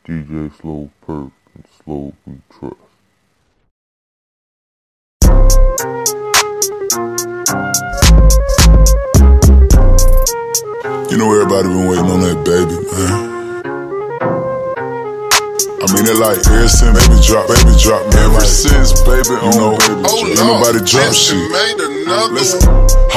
DJ Slow PURP and Slow We Trust. You know everybody been waiting on that baby, man. I mean, it like ever since baby drop, man. Ever since baby, you know, ain't nobody drop shit. Listen,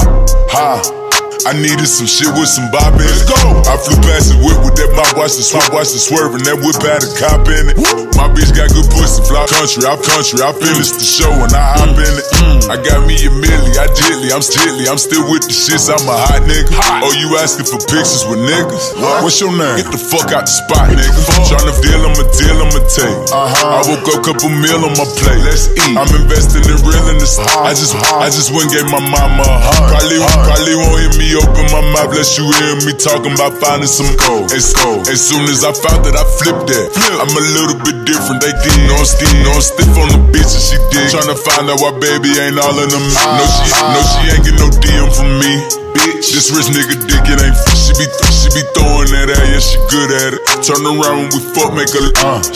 I needed some shit with some bop in it. Let's go. I flew past the whip with that mop, watch the swerve, and that whip had a cop in it. My bitch got good pussy, fly country. I finished the show and I hop in it. I got me a milli, I'm still with the shits, I'm a hot nigga. Oh, you asking for pictures with niggas? What's your name? Get the fuck out the spot, nigga. Tryna deal, I'ma take. I woke up, couple meal on my plate. Let's eat. I'm investing in real in the stock. I just went and gave my mama a hug. Probably won't hear me open my mouth, let you hear me talking about finding some gold. As soon as I found that, I flipped that. I'm a little bit different, they did. No, I'm stiff on the bitch and she dig. Tryna find out why baby ain't all in them. No, she ain't get no DM from me. Bitch, this rich nigga dick, it ain't she be throwing that at, yeah, she good at it. Turn around when we fuck, make her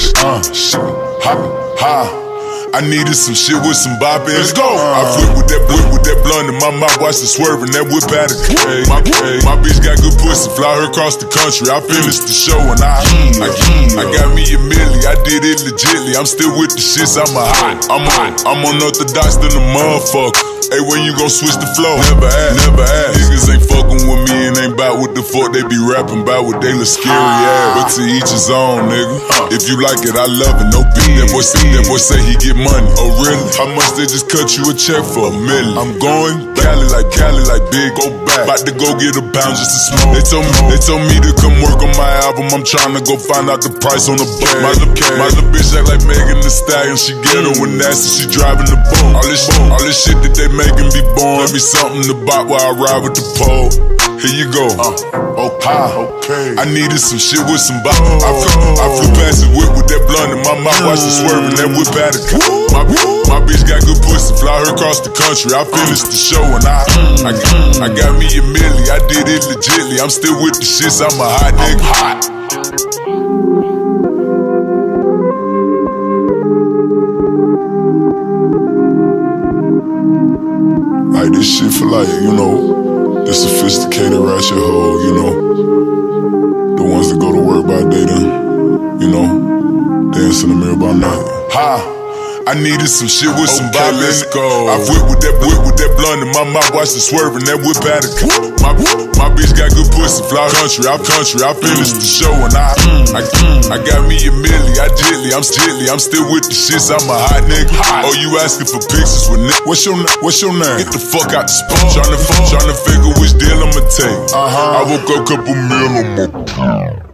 I needed some shit with some bop in it. Let's go. I flip with that blunt in my mouth, watch the swerve, and that whip had a K. My bitch got good pussy, fly her across the country. I finished the show and I got me a milli, I did it legitly. I'm still with the shits, I'm unorthodox than a motherfucker. Hey, when you gon' switch the flow? Never ask. Niggas ain't fucking with me and ain't bout what the fuck they be rapping about, what they look scary ass. But to each his own, nigga. If you like it, I love it, no beat. That boy say he get money. Oh really? How much they just cut you a check for? $1 million. I'm going Cali like big, go back. About to go get a pound just to smoke. They told me to come work on my album. I'm trying to go find out the price on the bag. My little bitch act like Megan Thee Stallion. She ghetto and nasty, she driving the boom. All this shit that they making be born. Let me something to bop while I ride with the pole. Here you go. Okay. I needed some shit with some bop. I flew past the whip with that blunt in my mouth, watch the swerve, and that whip had a cop. My bitch got good pussy, fly her across the country. I finished the show and I got me a milli, I did it legitly. I'm still with the shits, I'm a hot nigga. Like this shit for like, you know, the sophisticated ratchet hoe, you know, the ones that go to work by day then, you know, dance in the mirror by night. I needed some shit with some bop in it. I whip with that blunt in my mouth, watch the swerve, and that whip had a my bitch got good pussy, fly country. I finished the show and I got me a milli, I'm still with the shits, I'm a hot nigga. Oh, you asking for pictures with niggas? What's your name? Get the fuck out the spot. Tryna figure which deal I'ma take. I woke up, couple meal on my